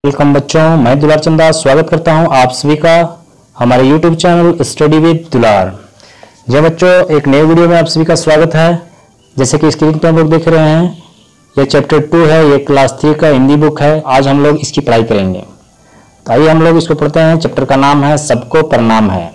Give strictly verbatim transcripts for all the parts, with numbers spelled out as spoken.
Welcome बच्चों, मैं दुलार चंदा स्वागत करता हूं आप सभी का हमारे यूट्यूब चैनल स्टडी विद दुलार। जी बच्चों, एक नए वीडियो में आप सभी का स्वागत है। जैसे कि स्क्रीन पर हम लोग देख रहे हैं, यह चैप्टर टू है, ये क्लास थ्री का हिंदी बुक है। आज हम लोग इसकी पढ़ाई करेंगे, तो आइए हम लोग इसको पढ़ते हैं। चैप्टर का नाम है सबको प्रणाम है।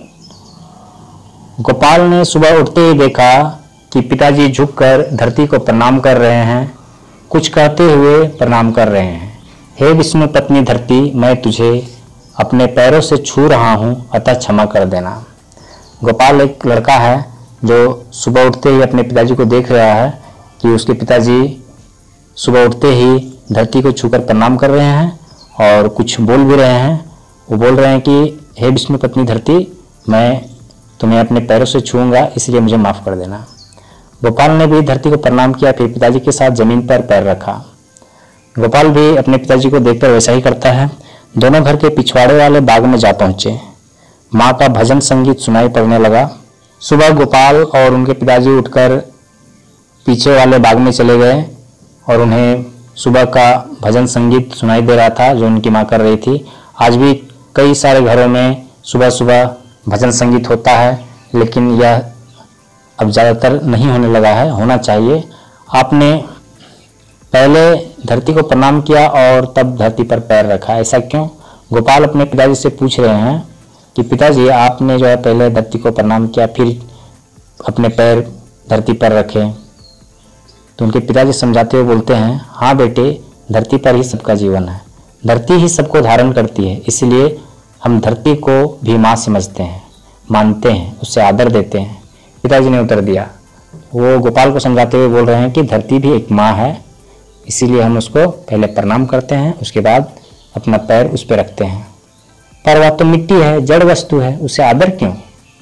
गोपाल ने सुबह उठते ही देखा कि पिताजी झुककर धरती को प्रणाम कर रहे हैं, कुछ कहते हुए प्रणाम कर रहे हैं। हे विष्णु पत्नी धरती, मैं तुझे अपने पैरों से छू रहा हूँ, अतः क्षमा कर देना। गोपाल एक लड़का है जो सुबह उठते ही अपने पिताजी को देख रहा है कि उसके पिताजी सुबह उठते ही धरती को छूकर प्रणाम कर रहे हैं और कुछ बोल भी रहे हैं। वो बोल रहे हैं कि हे विष्णु पत्नी धरती, मैं तुम्हें अपने पैरों से छूऊंगा, इसलिए मुझे माफ़ कर देना। गोपाल ने भी धरती को प्रणाम किया, फिर पिताजी के साथ जमीन पर पैर रखा। गोपाल भी अपने पिताजी को देखकर वैसा ही करता है। दोनों घर के पिछवाड़े वाले बाग में जा पहुंचे। माँ का भजन संगीत सुनाई पड़ने लगा। सुबह गोपाल और उनके पिताजी उठकर पीछे वाले बाग में चले गए और उन्हें सुबह का भजन संगीत सुनाई दे रहा था जो उनकी माँ कर रही थी। आज भी कई सारे घरों में सुबह सुबह भजन संगीत होता है, लेकिन यह अब ज़्यादातर नहीं होने लगा है, होना चाहिए। आपने पहले धरती को प्रणाम किया और तब धरती पर पैर रखा, ऐसा क्यों? गोपाल अपने पिताजी से पूछ रहे हैं कि पिताजी, आपने जो है पहले धरती को प्रणाम किया, फिर अपने पैर धरती पर रखे। तो उनके पिताजी समझाते हुए बोलते हैं, हाँ बेटे, धरती पर ही सबका जीवन है, धरती ही सबको धारण करती है, इसलिए हम धरती को भी माँ समझते हैं, मानते हैं, उससे आदर देते हैं। पिताजी ने उत्तर दिया। वो गोपाल को समझाते हुए बोल रहे हैं कि धरती भी एक माँ है, इसीलिए हम उसको पहले प्रणाम करते हैं, उसके बाद अपना पैर उस पर रखते हैं। पर वह तो मिट्टी है, जड़ वस्तु है, उसे आदर क्यों?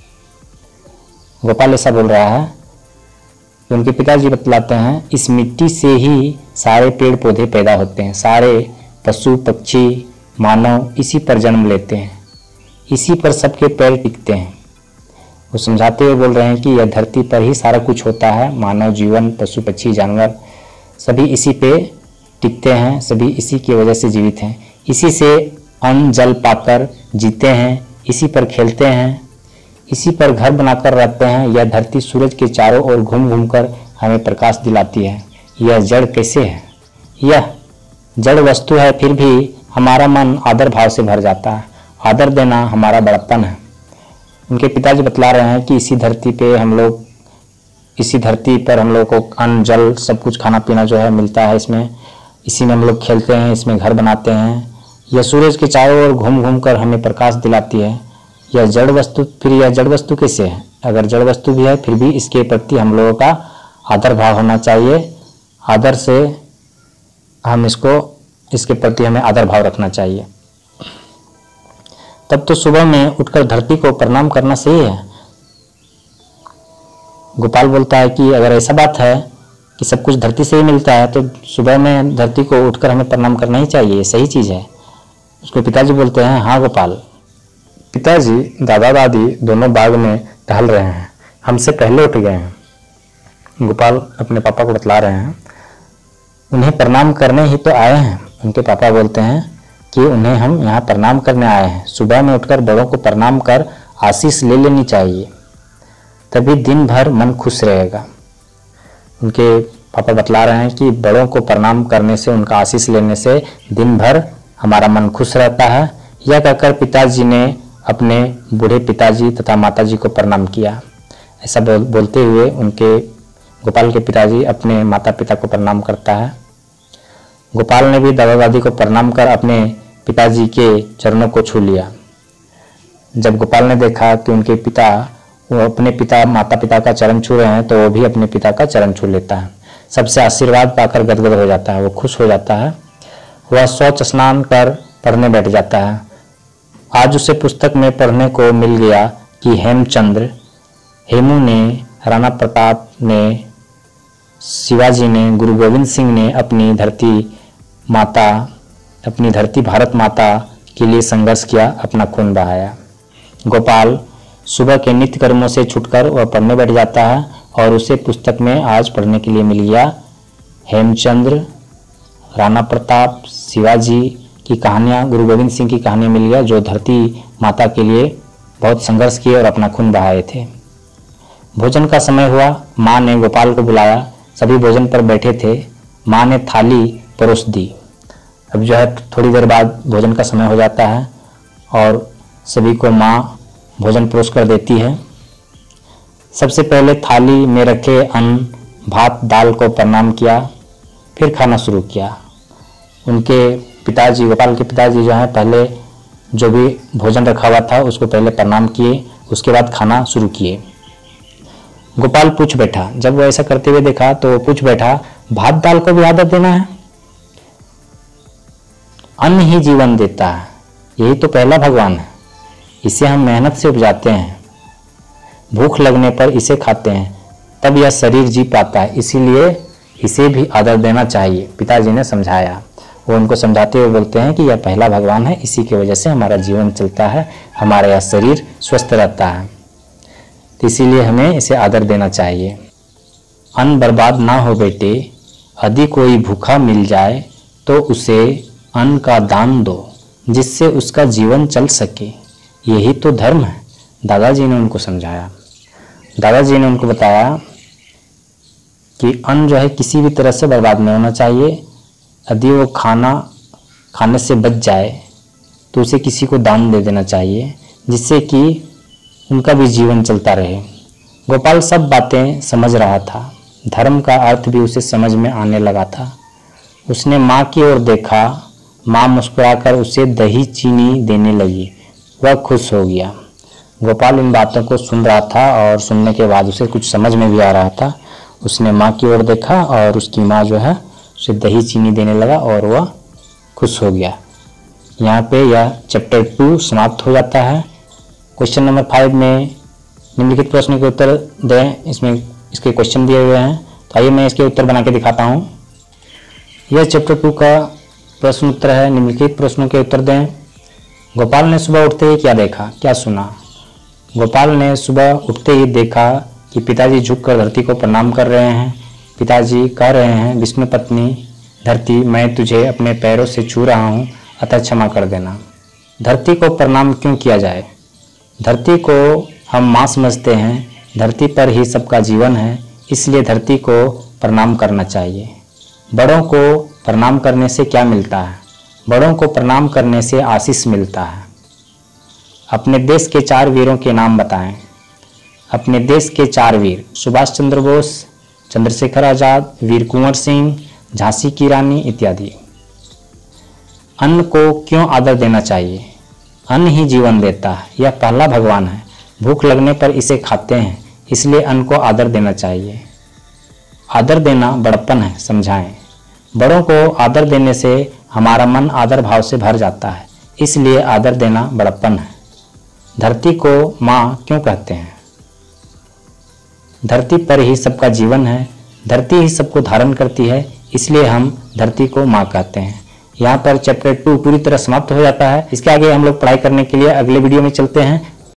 गोपाल ऐसा बोल रहा है। उनके पिताजी बतलाते हैं, इस मिट्टी से ही सारे पेड़ पौधे पैदा होते हैं, सारे पशु पक्षी मानव इसी पर जन्म लेते हैं, इसी पर सबके पैर टिकते हैं। वो समझाते हुए बोल रहे हैं कि यह धरती पर ही सारा कुछ होता है, मानव जीवन, पशु पक्षी जानवर सभी इसी पे टिकते हैं, सभी इसी की वजह से जीवित हैं, इसी से अन्न जल पाकर जीते हैं, इसी पर खेलते हैं, इसी पर घर बनाकर रहते हैं। यह धरती सूरज के चारों ओर घूम घूम कर हमें प्रकाश दिलाती है। यह जड़ कैसे है? यह जड़ वस्तु है, फिर भी हमारा मन आदर भाव से भर जाता है। आदर देना हमारा बड़प्पन है। उनके पिताजी बतला रहे हैं कि इसी धरती पे हम लोग इसी धरती पर हम लोग को अन्न जल सब कुछ खाना पीना जो है मिलता है, इसमें इसी में हम लोग खेलते हैं, इसमें घर बनाते हैं। यह सूरज के चारों ओर घूम घूम कर हमें प्रकाश दिलाती है। यह जड़ वस्तु, फिर यह जड़ वस्तु कैसे है? अगर जड़ वस्तु भी है, फिर भी इसके प्रति हम लोगों का आदर भाव होना चाहिए। आदर से हम इसको इसके प्रति हमें आदर भाव रखना चाहिए। तब तो सुबह में उठकर धरती को प्रणाम करना सही है। गोपाल बोलता है कि अगर ऐसा बात है कि सब कुछ धरती से ही मिलता है, तो सुबह में धरती को उठकर हमें प्रणाम करना ही चाहिए, सही चीज़ है। उसके पिताजी बोलते हैं, हाँ गोपाल। पिताजी दादा दादी दोनों बाग में टहल रहे हैं, हमसे पहले उठ गए हैं। गोपाल अपने पापा को बतला रहे हैं, उन्हें प्रणाम करने ही तो आए हैं। उनके पापा बोलते हैं कि उन्हें हम यहाँ प्रणाम करने आए हैं। सुबह में उठकर बड़ों को प्रणाम कर आशीष ले लेनी चाहिए, तभी दिन भर मन खुश रहेगा। उनके पापा बतला रहे हैं कि बड़ों को प्रणाम करने से, उनका आशीष लेने से दिन भर हमारा मन खुश रहता है। यह कहकर पिताजी ने अपने बूढ़े पिताजी तथा माताजी को प्रणाम किया। ऐसा बोल, बोलते हुए उनके गोपाल के पिताजी अपने माता पिता को प्रणाम करता है। गोपाल ने भी दादा दादी को प्रणाम कर अपने पिताजी के चरणों को छू लिया। जब गोपाल ने देखा कि उनके पिता वो अपने पिता माता पिता का चरण छू रहे हैं, तो वो भी अपने पिता का चरण छू लेता है। सबसे आशीर्वाद पाकर गदगद हो जाता है, वो खुश हो जाता है। वह शौच स्नान कर पढ़ने बैठ जाता है। आज उसे पुस्तक में पढ़ने को मिल गया कि हेमचंद्र, हेमू ने, राणा प्रताप ने, शिवाजी ने, गुरु गोविंद सिंह ने अपनी धरती माता अपनी धरती भारत माता के लिए संघर्ष किया, अपना खून बहाया। गोपाल सुबह के नित्य कर्मों से छुटकर वह पढ़ने बैठ जाता है और उसे पुस्तक में आज पढ़ने के लिए मिल गया हेमचंद्र, राणा प्रताप, शिवाजी की कहानियाँ, गुरु गोविंद सिंह की कहानियाँ मिल गया, जो धरती माता के लिए बहुत संघर्ष किए और अपना खून बहाए थे। भोजन का समय हुआ, माँ ने गोपाल को बुलाया। सभी भोजन पर बैठे थे। माँ ने थाली परोस दी। अब जो है थोड़ी देर बाद भोजन का समय हो जाता है और सभी को माँ भोजन परोस कर देती है। सबसे पहले थाली में रखे अन्न, भात, दाल को प्रणाम किया, फिर खाना शुरू किया। उनके पिताजी, गोपाल के पिताजी जो है पहले जो भी भोजन रखा हुआ था उसको पहले प्रणाम किए, उसके बाद खाना शुरू किए। गोपाल पूछ बैठा, जब वो ऐसा करते हुए देखा तो वो पूछ बैठा, भात दाल को भी आदत देना है? अन्न ही जीवन देता है, यही तो पहला भगवान है। इसे हम मेहनत से उपजाते हैं, भूख लगने पर इसे खाते हैं, तब यह शरीर जी पाता है, इसीलिए इसे भी आदर देना चाहिए। पिताजी ने समझाया। वो उनको समझाते हुए बोलते हैं कि यह पहला भगवान है, इसी की वजह से हमारा जीवन चलता है, हमारा यह शरीर स्वस्थ रहता है, तो इसीलिए हमें इसे आदर देना चाहिए। अन्न बर्बाद ना हो बेटे, यदि कोई भूखा मिल जाए तो उसे अन्न का दान दो, जिससे उसका जीवन चल सके, यही तो धर्म है। दादाजी ने उनको समझाया। दादाजी ने उनको बताया कि अन्न जो है किसी भी तरह से बर्बाद नहीं होना चाहिए। यदि वो खाना खाने से बच जाए तो उसे किसी को दान दे देना चाहिए, जिससे कि उनका भी जीवन चलता रहे। गोपाल सब बातें समझ रहा था, धर्म का अर्थ भी उसे समझ में आने लगा था। उसने माँ की ओर देखा। माँ मुस्कुराकर उसे दही चीनी देने लगी। वह खुश हो गया। गोपाल इन बातों को सुन रहा था और सुनने के बाद उसे कुछ समझ में भी आ रहा था। उसने माँ की ओर देखा और उसकी माँ जो है उसे दही चीनी देने लगा और वह खुश हो गया। यहाँ पे यह चैप्टर टू समाप्त हो जाता है। क्वेश्चन नंबर फाइव में निम्नलिखित प्रश्न के उत्तर दें। इसमें इसके क्वेश्चन दिए हुए हैं, तो आइए मैं इसके उत्तर बना के दिखाता हूँ। यह चैप्टर टू का प्रश्न उत्तर है। निम्नलिखित प्रश्नों के उत्तर दें। गोपाल ने सुबह उठते ही क्या देखा, क्या सुना? गोपाल ने सुबह उठते ही देखा कि पिताजी झुककर धरती को प्रणाम कर रहे हैं। पिताजी कह रहे हैं, विष्णु पत्नी धरती, मैं तुझे अपने पैरों से छू रहा हूँ, अतः क्षमा कर देना। धरती को प्रणाम क्यों किया जाए? धरती को हम माँ समझते हैं, धरती पर ही सबका जीवन है, इसलिए धरती को प्रणाम करना चाहिए। बड़ों को प्रणाम करने से क्या मिलता है? बड़ों को प्रणाम करने से आशीष मिलता है। अपने देश के चार वीरों के नाम बताएं। अपने देश के चार वीर: सुभाष चंद्र बोस, चंद्रशेखर आजाद, वीर कुंवर सिंह, झांसी की रानी इत्यादि। अन्न को क्यों आदर देना चाहिए? अन्न ही जीवन देता है, यह पहला भगवान है, भूख लगने पर इसे खाते हैं, इसलिए अन्न को आदर देना चाहिए। आदर देना बड़प्पन है, समझाएं। बड़ों को आदर देने से हमारा मन आदर भाव से भर जाता है, इसलिए आदर देना बड़प्पन है। धरती को माँ क्यों कहते हैं? धरती पर ही सबका जीवन है, धरती ही सबको धारण करती है, इसलिए हम धरती को माँ कहते हैं। यहाँ पर चैप्टर टू पूरी तरह समाप्त हो जाता है। इसके आगे हम लोग पढ़ाई करने के लिए अगले वीडियो में चलते हैं।